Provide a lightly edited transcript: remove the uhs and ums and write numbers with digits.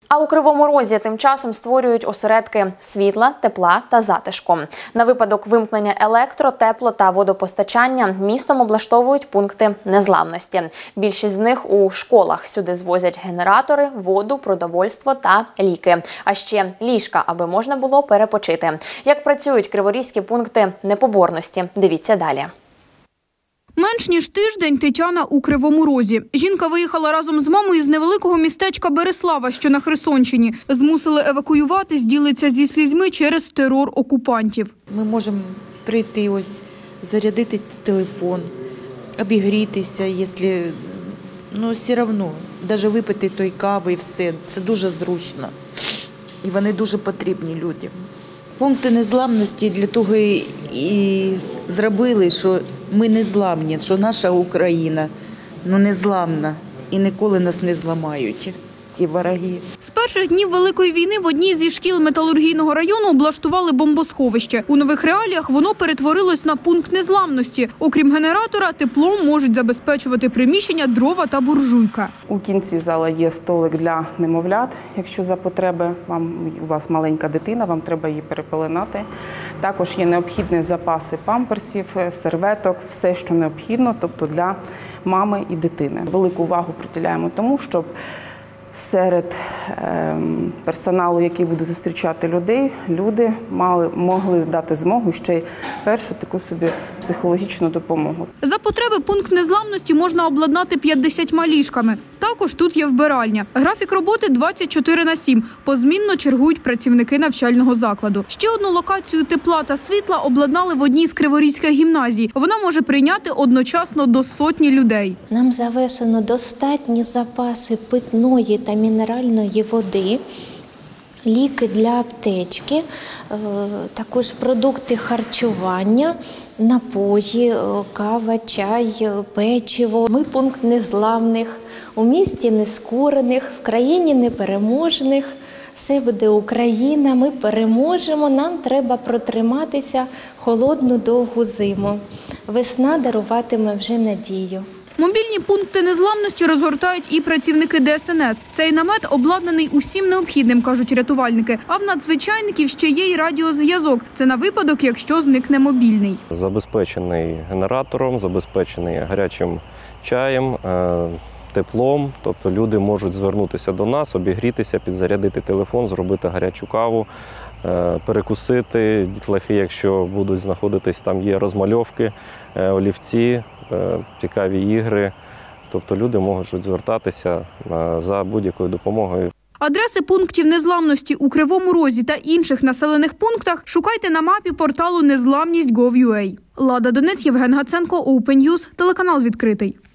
А у Кривому Розі тим часом створюють осередки світла, тепла та затишку. На випадок вимкнення електро-, тепло- та водопостачання містом облаштовують пункти незламності. Більшість з них у школах. Сюди звозять генератори, воду, продовольство та ліки. А ще ліжка, аби можна було перепочити. Як працюють криворізькі пункти непоборності? Дивіться далі. Менш ніж тиждень Тетяна у Кривому Розі. Жінка виїхала разом з мамою з невеликого містечка Береслава, що на Херсонщині. Змусили евакуюватись, ділиться зі слізьми через терор окупантів. Ми можемо прийти, ось, зарядити телефон, обігрітися, якщо, все одно, навіть випити той кави і все. Це дуже зручно. І вони дуже потрібні людям. Пункти незламності для того і зробили, що ми незламні, що наша Україна незламна і ніколи нас не зламають ці вороги. З перших днів Великої війни в одній зі шкіл металургійного району облаштували бомбосховище. У нових реаліях воно перетворилось на пункт незламності. Окрім генератора, теплом можуть забезпечувати приміщення дрова та буржуйка. У кінці зала є столик для немовлят. Якщо за потреби, у вас маленька дитина, вам треба її перепеленати. Також є необхідні запаси памперсів, серветок, все, що необхідно, тобто для мами і дитини. Велику увагу приділяємо тому, щоб серед персоналу, який буде зустрічати людей, люди могли дати змогу ще й першу таку собі психологічну допомогу. За потреби пункт незламності можна обладнати 50 ліжками. Також тут є вбиральня. Графік роботи 24/7. Позмінно чергують працівники навчального закладу. Ще одну локацію тепла та світла обладнали в одній з криворізьких гімназій. Вона може прийняти одночасно до 100 людей. Нам завезено достатні запаси питної та мінеральної води, ліки для аптечки, також продукти харчування, напої, кава, чай, печиво. Ми пункт незламних, у місті нескорених, в країні непереможних. Все буде Україна, ми переможемо, нам треба протриматися холодну довгу зиму. Весна даруватиме вже надію. Мобільні пункти незламності розгортають і працівники ДСНС. Цей намет обладнаний усім необхідним, кажуть рятувальники. А в надзвичайників ще є й радіозв'язок. Це на випадок, якщо зникне мобільний. Забезпечений генератором, забезпечений гарячим чаєм, теплом. Тобто люди можуть звернутися до нас, обігрітися, підзарядити телефон, зробити гарячу каву, перекусити. Дітлахи, якщо будуть знаходитись, там є розмальовки, олівці, цікаві ігри. Тобто люди можуть звертатися за будь-якою допомогою. Адреси пунктів незламності у Кривому Розі та інших населених пунктах шукайте на мапі порталу Незламність.gov.ua. Лада Донець, Євген Гаценко, Open News, телеканал відкритий.